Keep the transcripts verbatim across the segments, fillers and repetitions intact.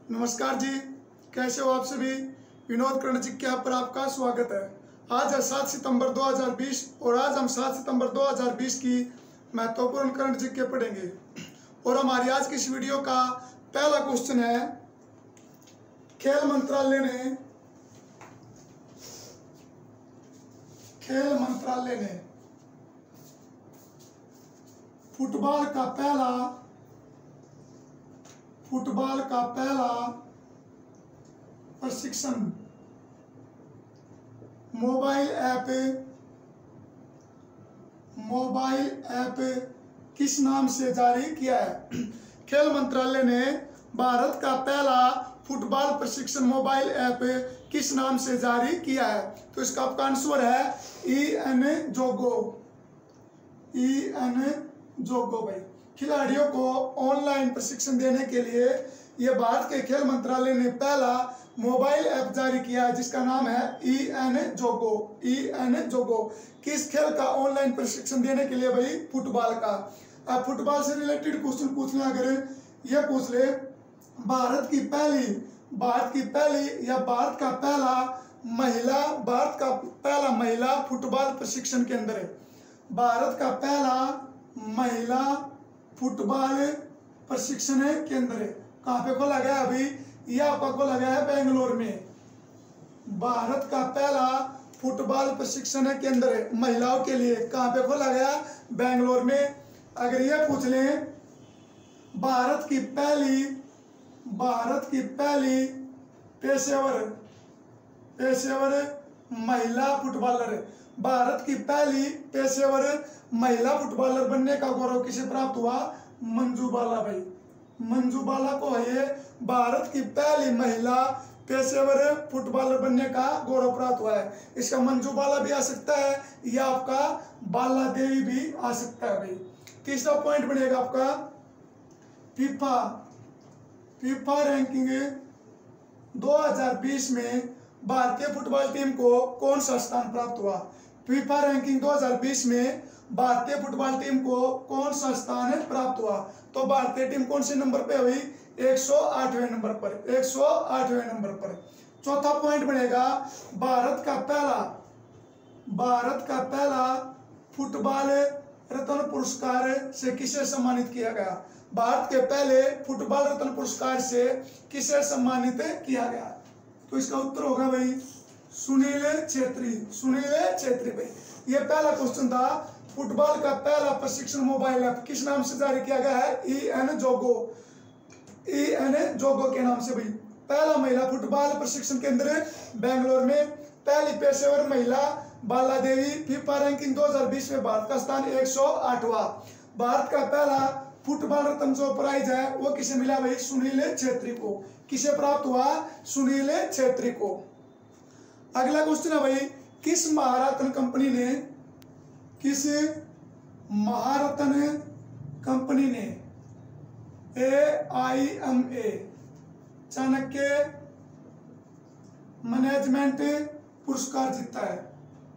नमस्कार जी, कैसे हो आप सभी। विनोद कर्णजिक के यहाँ पर आपका स्वागत है। आज है सात सितंबर दो हज़ार बीस और आज हम सात सितंबर दो हज़ार बीस की महत्वपूर्ण कर्णजिक के पढ़ेंगे। और हमारी आज की इस वीडियो का पहला क्वेश्चन है, खेल मंत्रालय ने खेल मंत्रालय ने फुटबॉल का पहला फुटबॉल का पहला प्रशिक्षण मोबाइल ऐप मोबाइल ऐप किस नाम से जारी किया है। खेल मंत्रालय ने भारत का पहला फुटबॉल प्रशिक्षण मोबाइल ऐप किस नाम से जारी किया है। तो इसका आपका आंसर है ई एन जोगो ई एन जोगो भाई। खिलाड़ियों को ऑनलाइन प्रशिक्षण देने के लिए यह भारत के खेल मंत्रालय ने पहला मोबाइल ऐप जारी किया है जिसका नाम है ई एन जोगो ई एन जोगो। किस खेल का ऑनलाइन प्रशिक्षण देने के लिए भाई? फुटबॉल का। अब फुटबॉल से रिलेटेड क्वेश्चन पूछना, अगर यह पूछ ले भारत की पहली भारत की पहली या भारत का पहला महिला भारत का पहला महिला फुटबॉल प्रशिक्षण केंद्र है। भारत का पहला महिला फुटबॉल प्रशिक्षण केंद्र है कहाँ पे खोला गया अभी? यह आपका खोला गया है बेंगलोर में। भारत का पहला फुटबॉल प्रशिक्षण केंद्र है महिलाओं के लिए, कहाँ पे खोला गया? बेंगलोर में। अगर यह पूछ लें भारत की पहली भारत की पहली पेशेवर पेशेवर महिला फुटबॉलर भारत की पहली पेशेवर महिला फुटबॉलर बनने का गौरव किसे प्राप्त हुआ? मंजू बाला भाई। मंजू बाला को है भारत की पहली महिला पेशेवर फुटबॉलर बनने का गौरव प्राप्त हुआ है। इसका मंजू बाला भी आ सकता है या आपका बाला देवी भी आ सकता है भाई। तीसरा पॉइंट बनेगा आपका फीफा फीफा रैंकिंग दो हज़ार बीस में भारतीय फुटबॉल टीम को कौन सा स्थान प्राप्त हुआ? फीफा रैंकिंग दो हज़ार बीस में भारतीय फुटबॉल टीम को कौन सा स्थान प्राप्त हुआ? तो भारतीय टीम कौन से नंबर पे हुई? एक सौ आठवें नंबर पर एक सौ आठवें नंबर पर। चौथा पॉइंट बनेगा भारत का पहला भारत का पहला फुटबॉल रत्न पुरस्कार से किसे सम्मानित किया गया? भारत के पहले फुटबॉल रत्न पुरस्कार से किसे सम्मानित किया गया? तो इसका उत्तर होगा भाई सुनील छेत्री सुनील छेत्री भाई। ये पहला क्वेश्चन था, फुटबॉल का पहला प्रशिक्षण मोबाइल ऐप किस नाम से जारी किया गया है? ई एन जोगो ई एन जोगो के नाम से भाई। पहला महिला फुटबॉल प्रशिक्षण केंद्र बेंगलोर में। पहली पेशेवर महिला बाला देवी। फीफा रैंकिंग दो हज़ार बीस में भारत का स्थान एक सौ आठवां। भारत का पहला फुटबॉल रत्न जो प्राइज है वो किसे मिला भाई? सुनील छेत्री को। किसे प्राप्त हुआ? सुनील छेत्री को। अगला क्वेश्चन है भाई, किस महारत्न कंपनी ने किस महारत्न कंपनी ने A I M A Chanakya management पुरस्कार जीता है?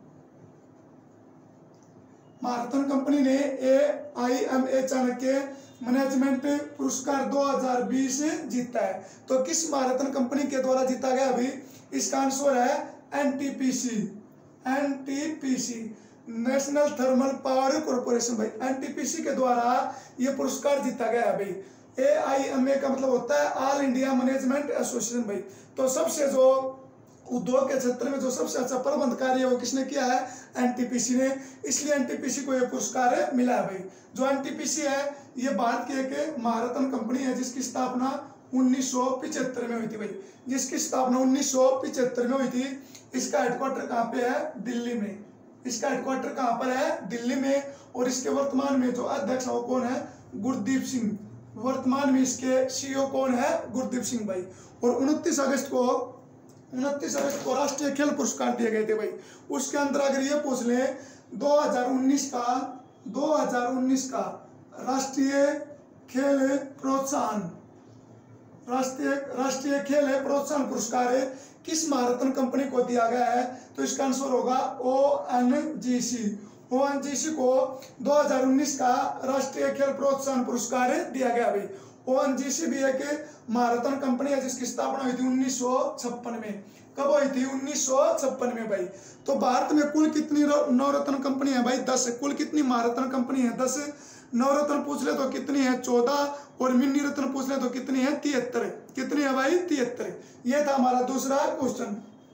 महारत्न कंपनी ने A I M A Chanakya management पुरस्कार दो हज़ार बीस जीता है। तो किस महारत्न कंपनी के द्वारा जीता गया अभी? इसका आंसर है N T P C N T P C national thermal power corporation भाई। एन टी पी सी के द्वारा यह पुरस्कार जीता गया भाई। ए आई एम ए का मतलब होता है ऑल इंडिया मैनेजमेंट एसोसिएशन भाई। तो सबसे जो उद्योग के क्षेत्र में जो सबसे अच्छा प्रबंध कार्य है वो किसने किया है? एन टी पी सी ने। इसलिए एन टी पी सी को यह पुरस्कार मिला है भाई। जो एन टी पी सी है ये भारत की एक महारत्न कंपनी है जिसकी स्थापना उन्नीस सौ पिछहत्तर में हुई थी भाई। जिसकी स्थापना उन्नीस सौ पिछहत्तर में हुई थी। इसका हेडक्वार्टर कहाँ पे है? दिल्ली में। इसका हेडक्वार्टर कहाँ पर है? दिल्ली में। और इसके वर्तमान में जो अध्यक्ष है वो कौन है? गुरदीप सिंह। वर्तमान में इसके सीईओ कौन है? गुरदीप सिंह भाई। और उनतीस अगस्त को उनतीस अगस्त को राष्ट्रीय खेल पुरस्कार दिए गए थे भाई। उसके अंदर अगर ये पूछ ले दो हज़ार उन्नीस का दो हज़ार उन्नीस का राष्ट्रीय खेल प्रोत्साहन राष्ट्रीय राष्ट्रीय खेल प्रोत्साहन पुरस्कार किस महारत्न कंपनी को दिया गया है? तो इसका आंसर होगा ओ एन जी सी। ओ एन जी सी को दो हज़ार उन्नीस का राष्ट्रीय खेल प्रोत्साहन पुरस्कार दिया गया भाई। ओएनजीसी भी एक महारत्न कंपनी है जिसकी स्थापना हुई थी उन्नीस सौ छप्पन में। कब हुई थी? उन्नीस सौ छप्पन में भाई। तो भारत में कुल कितनी नवरत्न कंपनी है भाई? दस। कुल कितनी महारत्न कंपनी है? दस। नवरत्न पूछ ले तो कितनी है? चौदह। और मिनी रत्न पूछ ले तो कितनी है? तिहत्तर। कितनी है भाई? तिहत्तर। यह था हमारा दूसरा क्वेश्चन।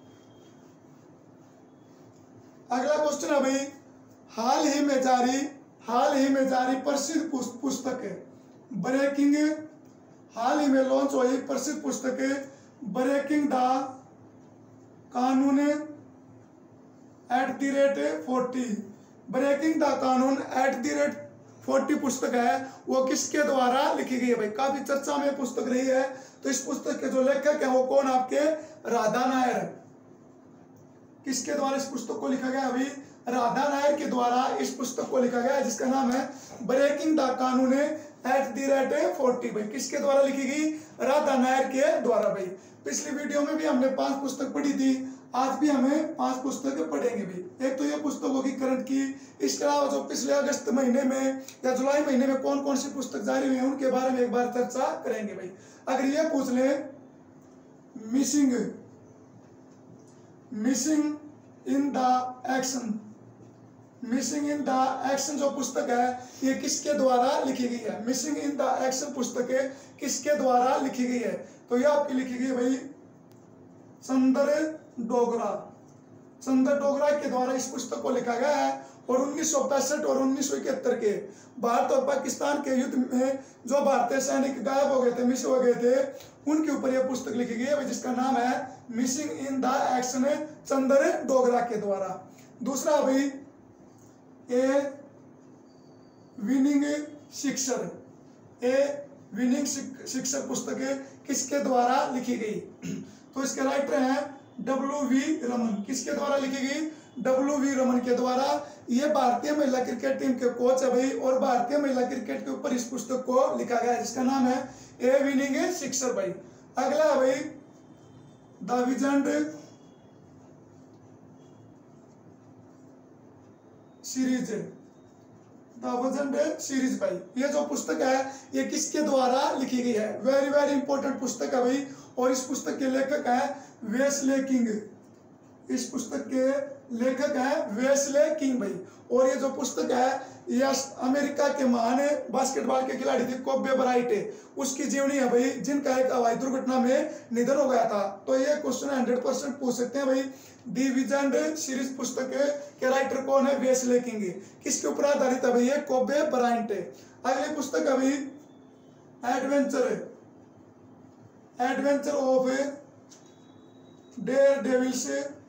अगला क्वेश्चन है भाई, हाल ही में जारी हाल ही में जारी प्रसिद्ध पुस्तक ब्रेकिंग हाल ही में लॉन्च हुई प्रसिद्ध पुस्तक ब्रेकिंग द कानून at the rate forty breaking the कानून एट द रेट फोर्टी पुस्तक है, वो किसके द्वारा लिखी गई है भाई? काफी चर्चा में पुस्तक रही है। तो इस पुस्तक के जो लेखक है वो कौन? आपके राधा नायर। किसके द्वारा इस पुस्तक को लिखा गया अभी? राधा नायर के द्वारा इस पुस्तक को लिखा गया है, जिसका नाम है ब्रेकिंग द कानून एट द रेट फोर्टी भाई। किसके द्वारा लिखी गई? राधा नायर के द्वारा भाई। पिछली वीडियो में भी हमने पांच पुस्तक पढ़ी थी, आज भी हमें पांच पुस्तकें पढ़ेंगे भी। एक तो ये पुस्तक होगी करंट की, इसके अलावा जो पिछले अगस्त महीने में या जुलाई महीने में कौन कौन सी पुस्तक जारी हुई है उनके बारे में एक बार चर्चा करेंगे भाई। अगर ये पूछ ले missing missing in the action missing in the action जो पुस्तक है ये किसके द्वारा लिखी गई है? मिसिंग इन द एक्शन पुस्तक किसके द्वारा लिखी गई है? तो ये आपकी लिखी गई भाई चंदर डोगरा चंदर डोगरा के द्वारा इस पुस्तक को लिखा गया है। और उन्नीस सौ पैंसठ और उन्नीस सौ इकहत्तर के भारत और पाकिस्तान के युद्ध में जो भारतीय सैनिक गायब हो गए थे, मिस हो गए थे, उनके ऊपर यह पुस्तक लिखी गई है जिसका नाम है missing in the action Chander Dogra के द्वारा। दूसरा भाई ए विनिंग शिक्षर ए विनिंग शिक्षर पुस्तक किसके द्वारा लिखी गई? तो इसके राइटर हैं डब्ल्यू वी रमन। किसके द्वारा लिखी गई? डब्ल्यू वी रमन के द्वारा। ये भारतीय महिला क्रिकेट टीम के कोच है भाई, और भारतीय महिला क्रिकेट के ऊपर इस पुस्तक को लिखा गया है जिसका नाम है ए विनिंग शिक्षर भाई। अगला है भाई द विजेंड सीरीज द विजेंड सीरीज भाई। ये जो पुस्तक है ये किसके द्वारा लिखी गई है? वेरी वेरी इंपॉर्टेंट पुस्तक है भाई। और इस पुस्तक के लेखक है वेस्ले किंग। इस पुस्तक के लेखक है वेस्ले किंग भाई। और ये जो पुस्तक है यह अमेरिका के महान बास्केटबॉल के खिलाड़ी थे कोबे ब्राइट, उसकी जीवनी है भाई, जिनका एक हवाई दुर्घटना में निधन हो गया था। तो ये क्वेश्चन हंड्रेड परसेंट पूछ सकते हैं भाई। दी विजेंड सीरीज पुस्तक के राइटर कौन है? Wesley King. किसके ऊपर आधारित है भाई? ये कोबे ब्राइट। अगली पुस्तक है भाई adventure adventure of dare devils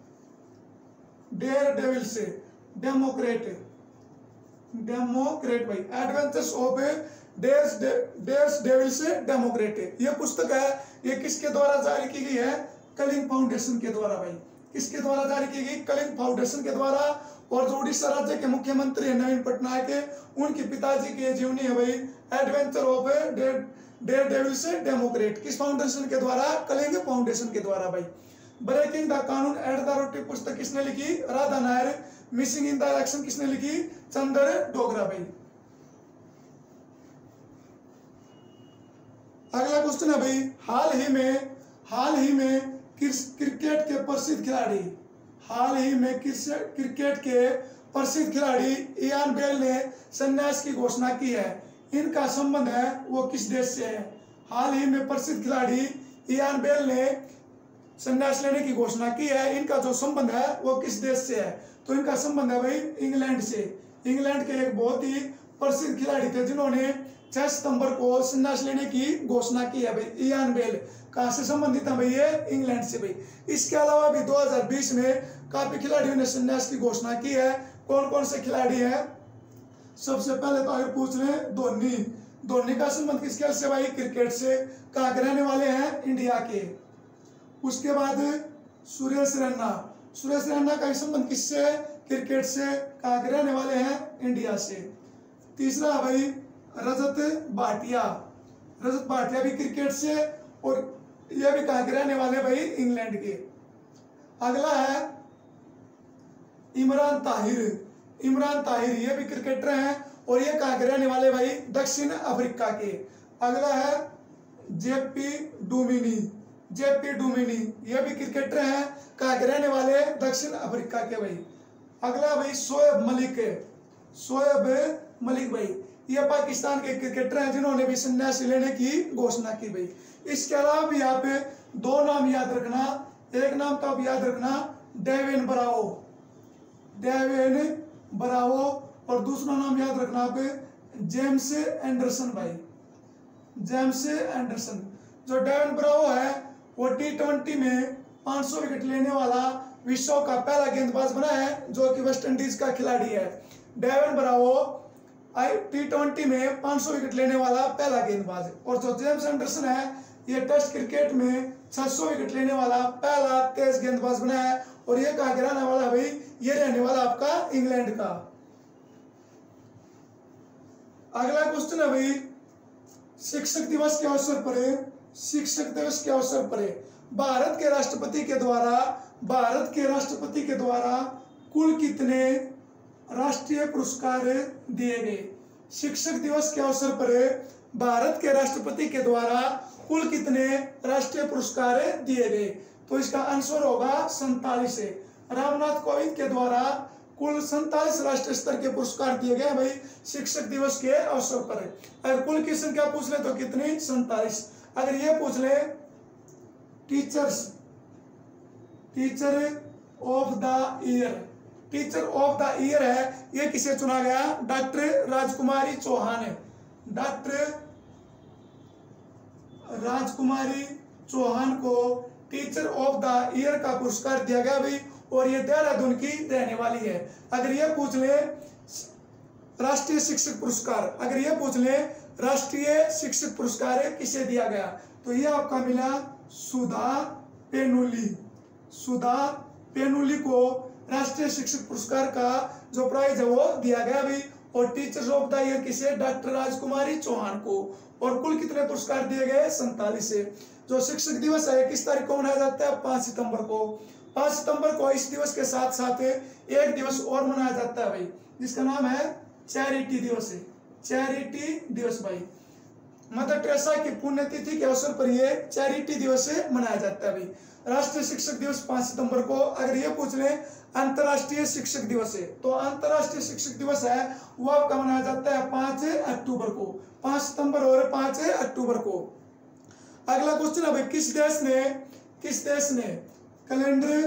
dare devils democrat democrat भाई। Adventures of dares dares devils democrat ये पुस्तक है, ये किसके द्वारा जारी की गई है? कलिंग फाउंडेशन के द्वारा भाई। किसके द्वारा जारी की गई? कलिंग फाउंडेशन के द्वारा। और जो उड़ीसा राज्य के मुख्यमंत्री है नवीन पटनायक, उनके पिताजी की जीवनी है भाई adventure of dare devils democrat. किस फाउंडेशन के द्वारा? कलिंग फाउंडेशन के द्वारा भाई। ब्रेकिंग द कानून एट द रोटी पुस्तक किसने लिखी? Radha Nair. Missing in the action किसने लिखी? चंदर डोगरा भाई। अगला क्वेश्चन है भाई, हाल ही में हाल ही में क्रिकेट के प्रसिद्ध खिलाड़ी हाल ही में क्रिकेट के प्रसिद्ध खिलाड़ी इयान बेल ने संन्यास की घोषणा की है। इनका संबंध है वो किस देश से है? हाल ही में प्रसिद्ध खिलाड़ी इयान बेल ने संन्यास लेने की घोषणा की है, इनका जो संबंध है वो किस देश से है? तो इनका संबंध है भाई इंग्लैंड से। इंग्लैंड के एक बहुत ही प्रसिद्ध खिलाड़ी थे जिन्होंने छह सितंबर को संन्यास लेने की घोषणा की है भाई इयान बेल। कहाँ से संबंधित है भाई? ये इंग्लैंड से भाई। इसके अलावा भी दो हज़ार बीस में काफी खिलाड़ियों ने संन्यास की घोषणा की है। कौन कौन से खिलाड़ी हैं? सबसे पहले तो अगर पूछ रहे हैं धोनी। धोनी का संबंध किस खेल से भाई? क्रिकेट से। कहाँ के रहने वाले हैं? इंडिया के। उसके बाद सुरेश रैना। सुरेश रैना का संबंध किससे है? क्रिकेट से। कहाँ के रहने वाले हैं? इंडिया से। तीसरा भाई रजत भाटिया। रजत भाटिया भी क्रिकेट से, और यह भी कहाँ के रहने वाले भाई? इंग्लैंड के। अगला है इमरान ताहिर। इमरान ताहिर ये भी क्रिकेटर हैं, और ये कहाँ के रहने वाले भाई? दक्षिण अफ्रीका के। अगला है जेपी डुमिनी, जेपी डुमिनी ये भी क्रिकेटर हैं, कहाँ के रहने वाले, दक्षिण अफ्रीका के भाई। अगला भाई शोएब मलिक है, शोएब मलिक भाई ये पाकिस्तान के क्रिकेटर हैं जिन्होंने भी संन्यासी लेने की घोषणा की भाई। इसके अलावा भी यहाँ पे दो नाम याद रखना, एक नाम तो आप याद रखना डेविन ब्रावो, डेविन ब्रावो, और दूसरा नाम याद रखना आप जेम्स एंडरसन भाई, जेम्स एंडरसन। जो डेविन ब्रावो है वो टी ट्वेंटी में पाँच सौ विकेट लेने वाला विश्व का पहला गेंदबाज बना है जो कि वेस्ट इंडीज का खिलाड़ी है। डेविन ब्रावो आई टी ट्वेंटी में पाँच सौ विकेट लेने वाला पहला गेंदबाज है। और जो जेम्स एंडरसन है ये टेस्ट क्रिकेट में छह सौ विकेट लेने वाला पहला तेज गेंदबाज बना है। और ये कहाँ के रहने वाला भाई, ये रहने वाला आपका इंग्लैंड का। अगला क्वेश्चन है भाई शिक्षक दिवस के अवसर पर, शिक्षक दिवस के अवसर पर भारत के राष्ट्रपति के द्वारा, भारत के राष्ट्रपति के द्वारा कुल कितने राष्ट्रीय पुरस्कार दिए गए। शिक्षक दिवस के अवसर पर भारत के राष्ट्रपति के द्वारा कुल कितने राष्ट्रीय पुरस्कार दिए गए, तो इसका आंसर होगा सैतालीस। रामनाथ कोविंद के द्वारा कुल सैतालीस राष्ट्रीय स्तर के पुरस्कार दिए गए भाई शिक्षक दिवस के अवसर पर। अगर कुल की संख्या पूछ ले तो कितनी, सैतालीस। अगर ये पूछ ले teachers, teacher of the year, teacher of the year है ये किसे चुना गया, डॉक्टर राजकुमारी चौहान, डॉक्टर राजकुमारी चौहान को टीचर ऑफ द ईयर का पुरस्कार दिया गया भाई। और ये देहरादून की रहने वाली है। अगर ये पूछ ले राष्ट्रीय शिक्षक पुरस्कार, अगर ये पूछ ले राष्ट्रीय शिक्षक पुरस्कार किसे दिया गया, तो ये आपका मिला सुधा पेनुली, सुधा पेनुली को राष्ट्रीय शिक्षक पुरस्कार का जो प्राइज है वो दिया गया भाई। और टीचर्स ऑफ द ईयर किसे, डॉक्टर राजकुमारी चौहान को। और कुल कितने पुरस्कार दिए गए, सैतालीस। जो शिक्षक दिवस है किस तारीख को मनाया जाता है, पांच सितंबर को। पांच सितंबर को इस दिवस के साथ साथ एक दिवस और मनाया जाता है भाई जिसका नाम है चैरिटी दिवस, चैरिटी दिवस भाई। मदर टेरेसा की पुण्यतिथि के अवसर पर ये चैरिटी दिवस मनाया जाता है भाई। राष्ट्रीय शिक्षक दिवस पांच सितंबर को। अगर ये पूछ ले अंतर्राष्ट्रीय शिक्षक दिवस है, तो अंतर्राष्ट्रीय शिक्षक दिवस है वो आपका मनाया जाता है पांच अक्टूबर को, पांच सितंबर और पांच अक्टूबर को। अगला क्वेश्चन है भाई किस देश ने, किस देश ने कैलेंडर,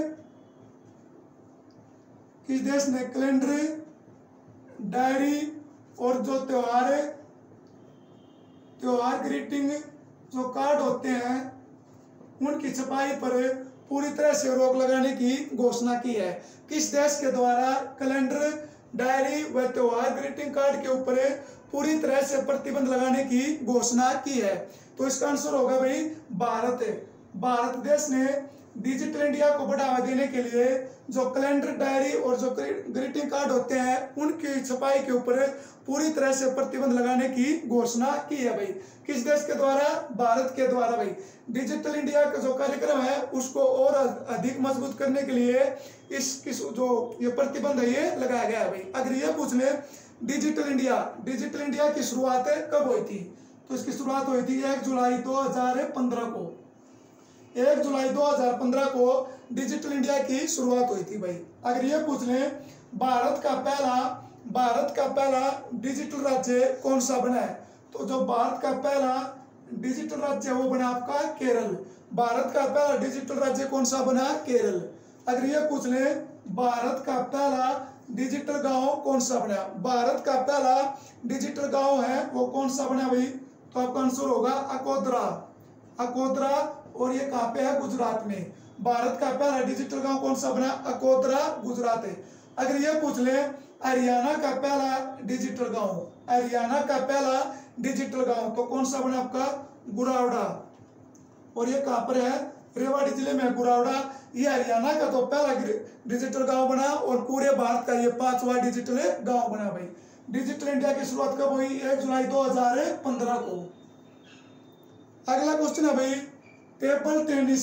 किस देश ने कैलेंडर, डायरी और जो त्योहार, त्योहार ग्रीटिंग जो कार्ड होते हैं उनकी छपाई पर पूरी तरह से रोक लगाने की घोषणा की है। किस देश के द्वारा कैलेंडर, डायरी व त्योहार ग्रीटिंग कार्ड के ऊपर पूरी तरह से प्रतिबंध लगाने की घोषणा की है, तो इसका आंसर होगा भाई भारत। भारत देश ने डिजिटल इंडिया को बढ़ावा देने के लिए जो कैलेंडर, डायरी और जो ग्रीटिंग कार्ड होते हैं उनकी छपाई के ऊपर पूरी तरह से प्रतिबंध लगाने की घोषणा की है भाई। किस देश के द्वारा, भारत के द्वारा भाई। डिजिटल इंडिया का जो कार्यक्रम है उसको और अधिक मजबूत करने के लिए इस किस जो ये प्रतिबंध है ये लगाया गया है भाई। अगर ये पूछ ले डिजिटल इंडिया, डिजिटल इंडिया की शुरुआत कब हुई थी, तो इसकी शुरुआत हुई थी एक जुलाई दो हजार पंद्रह को, एक जुलाई दो हजार पंद्रह को डिजिटल इंडिया की शुरुआत हुई थी भाई। अगर ये पूछ ले भारत का पहला, भारत का पहला डिजिटल राज्य कौन सा बना है, तो जो भारत का पहला डिजिटल राज्य वो बना आपका केरल। भारत का पहला डिजिटल राज्य कौन सा बना, केरल। अगर ये पूछ ले भारत का पहला डिजिटल गांव कौन सा बना, भारत का पहला डिजिटल गांव है वो कौन सा बना भाई, तो आपका आंसर होगा अकोदरा, अकोदरा। और ये कहाँ पे है, गुजरात में। भारत का पहला डिजिटल गांव कौन सा बना, अकोदरा, गुजरात है। अगर ये पूछ ले हरियाणा का पहला डिजिटल गांव, हरियाणा का पहला डिजिटल गांव तो कौन सा बना आपका, गुरावड़ा। और ये कहाँ पर है, रेवाड़ी जिले में गुरावड़ा। ये हरियाणा का तो पहला डिजिटल गांव बना और पूरे भारत का ये पांचवा डिजिटल गांव बना भाई। डिजिटल इंडिया की शुरुआत कब हुई, एक जुलाई दो हजार पंद्रह को। अगला क्वेश्चन है भाई टेबल टेनिस,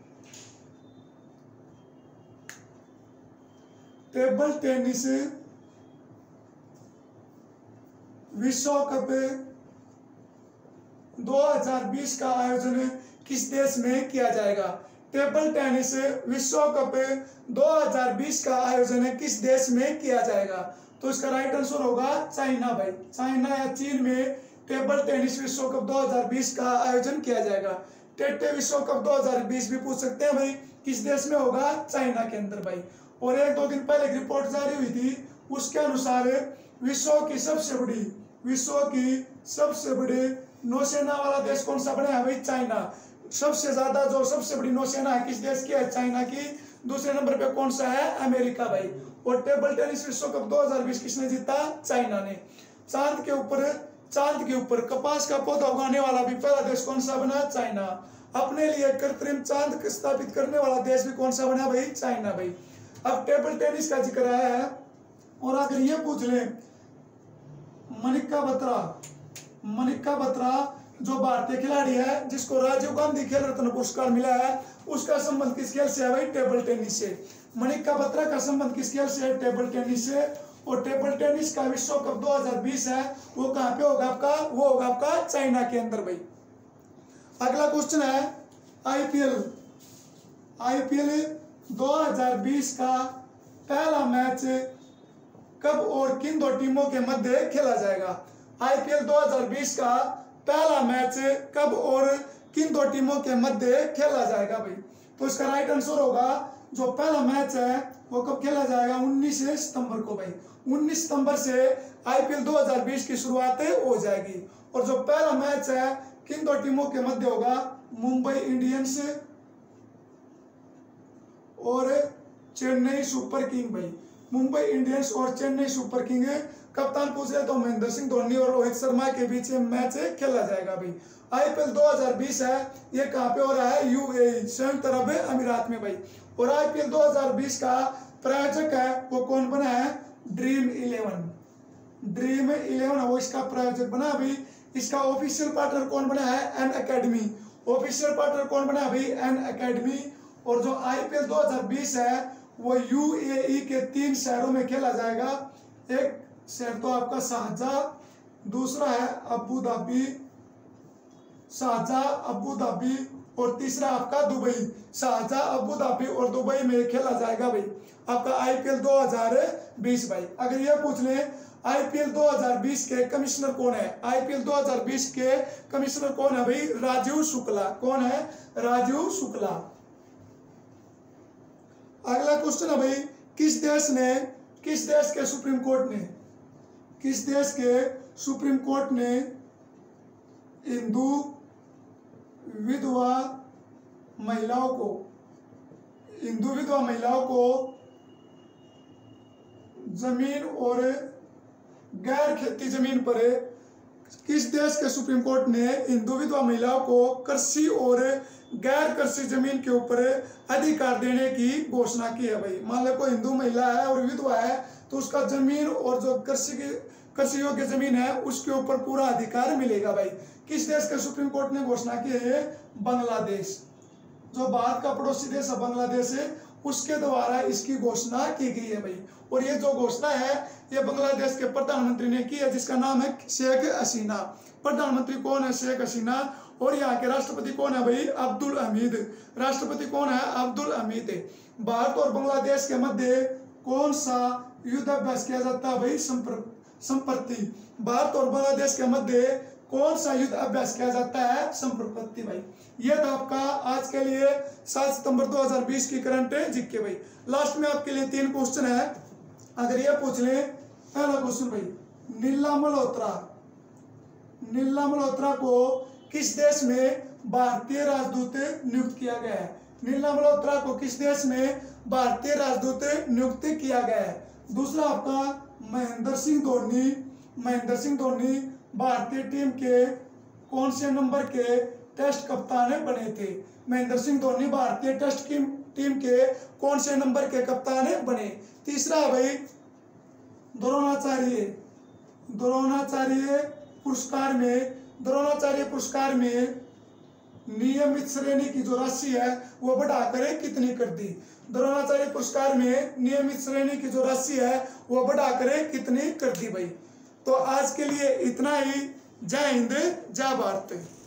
टेबल टेनिस विश्व कप दो हज़ार बीस का आयोजन किस देश में किया जाएगा? टेबल टेनिस विश्व कप दो हज़ार बीस का आयोजन किस देश में किया जाएगा? तो इसका राइट आंसर होगा चाइना भाई। चाइना या चीन में टेबल टेनिस विश्व कप दो हज़ार बीस का आयोजन किया जाएगा। टेटे विश्व कप दो हज़ार बीस भी पूछ सकते हैं भाई, किस देश में होगा? चाइना के अंदर भाई। और एक दो दिन पहले एक रिपोर्ट जारी हुई थी, उसके अनुसार विश्व की सबसे बड़ी विश्व की सबसे बड़ी नौसेना वाला देश कौन सा बना है भाई? चाइना। सबसे ज्यादा जो सबसे बड़ी नौसेना है किस देश की है? चाइना की। दूसरे नंबर पे कौन सा है? अमेरिका भाई। और टेबल टेनिस विश्व कप दो हज़ार बीस किसने जीता? चाइना ने। चांद के ऊपर चांद के ऊपर कपास का पौधा उगाने वाला भी पहला देश कौन सा बना? चाइना। अपने लिए कृत्रिम चांद स्थापित करने वाला देश भी कौन सा बना भाई? चाइना भाई। अब टेबल टेनिस का जिक्र आया है, और अगर ये पूछ ले मनिका बत्रा मनिका बत्रा जो भारतीय खिलाड़ी है जिसको राजीव गांधी खेल रत्न पुरस्कार मिला है, उसका संबंध किस खेल से है भाई? टेबल टेनिस से। मनिका बत्रा का संबंध किस खेल से है? टेबल टेनिस से। और टेबल टेनिस का विश्व कप दो हज़ार बीस है, वो कहाँ पे होगा आपका? वो होगा आपका चाइना के अंदर भाई। अगला क्वेश्चन है आईपीएल आईपीएल दो हज़ार बीस का पहला मैच कब और किन दो टीमों के मध्य खेला जाएगा? आईपीएल दो हज़ार बीस का पहला मैच कब और किन दो टीमों के मध्य खेला जाएगा भाई? तो इसका राइट आंसर होगा, जो पहला मैच है वो कब खेला जाएगा? उन्नीस सितंबर को भाई। उन्नीस सितंबर से आईपीएल दो हज़ार बीस की शुरुआत हो जाएगी। और जो पहला मैच है किन दो टीमों के मध्य होगा? मुंबई इंडियंस और चेन्नई सुपर किंग भाई। मुंबई इंडियंस और चेन्नई सुपर किंग। कप्तान पूछ रहे तो महेंद्र सिंह धोनी और रोहित शर्मा के बीच मैच खेला जाएगा भाई। आईपीएल दो हज़ार बीस है, ये कहाँ पे हो रहा है? यूएई, संयुक्त अरब अमीरात में भाई। और आईपीएल दो हज़ार बीस का प्रायोजक है वो कौन बना है? ड्रीम इलेवन ड्रीम इलेवन वो इसका प्रायोजक बना भाई। इसका ऑफिशियल पार्टनर कौन बना है? N academy. ऑफिशियल पार्टनर कौन बना है भाई? An academy. और जो आईपीएल दो हज़ार बीस है वो यूएई के तीन शहरों में खेला जाएगा। एक शहर तो आपका शारजाह, दूसरा है Abu Dhabi Sharjah Abu Dhabi और तीसरा आपका दुबई। शारजाह, अबू धाबी और दुबई में खेला जाएगा भाई आपका आईपीएल दो हज़ार बीस भाई। अगर ये पूछ ले आईपीएल दो हज़ार बीस के कमिश्नर कौन है? आईपीएल दो हज़ार बीस के कमिश्नर कौन है भाई? राजीव शुक्ला। कौन है? राजीव शुक्ला। अगला क्वेश्चन है भाई, किस देश ने किस देश के सुप्रीम कोर्ट ने किस देश के सुप्रीम कोर्ट ने हिंदू विधवा महिलाओं को हिंदू विधवा महिलाओं को जमीन और गैर खेती जमीन पर किस देश के सुप्रीम कोर्ट ने हिंदू विधवा महिलाओं को कृषि और गैर कृषि जमीन के ऊपर अधिकार देने की घोषणा की है भाई? मान लो कोई हिंदू महिला है और विधवा है तो उसका जमीन और जो कृषि की कृषि योग्य जमीन है उसके ऊपर पूरा अधिकार मिलेगा भाई। किस देश के सुप्रीम कोर्ट ने घोषणा की है? बांग्लादेश। जो भारत का पड़ोसी देश है बांग्लादेश है, उसके द्वारा इसकी घोषणा की गई है भाई। और ये जो घोषणा है ये बांग्लादेश के प्रधानमंत्री ने की है, जिसका नाम है शेख हसीना। प्रधानमंत्री कौन है? शेख हसीना। और यहाँ के राष्ट्रपति कौन है भाई? अब्दुल हमीद। राष्ट्रपति कौन है? अब्दुल हमीद। भारत और बांग्लादेश के मध्य कौन सा युद्धाभ्यास किया जाता है भाई? संप्रति। भारत और बांग्लादेश के मध्य कौन सा युद्ध अभ्यास किया जाता है? संप्रति भाई। ये था आपका आज के लिए सात सितंबर दो हज़ार बीस की करंट जीके भाई। लास्ट में आपके लिए तीन क्वेश्चन है, अगर ये पूछ ले। पहला क्वेश्चन भाई, नीला मल्होत्रा नीला मल्होत्रा को किस देश में भारतीय राजदूत नियुक्त किया गया है? नीला मल्होत्रा को किस देश में भारतीय राजदूत नियुक्त किया गया है? दूसरा आपका महेंद्र सिंह धोनी महेंद्र सिंह धोनी भारतीय टीम के कौन से नंबर के टेस्ट कप्तान बने थे? महेंद्र सिंह धोनी भारतीय टेस्ट की टीम के कौन से नंबर के कप्तान बने? तीसरा भाई द्रोणाचार्य द्रोणाचार्य पुरस्कार में द्रोणाचार्य पुरस्कार में नियमित श्रेणी की जो राशि है वो बढ़ाकर कितनी कर दी? द्रोणाचार्य पुरस्कार में नियमित श्रेणी की जो राशि है वो बढ़ाकर कितनी कर दी भाई? तो आज के लिए इतना ही। जय हिंद, जय भारत।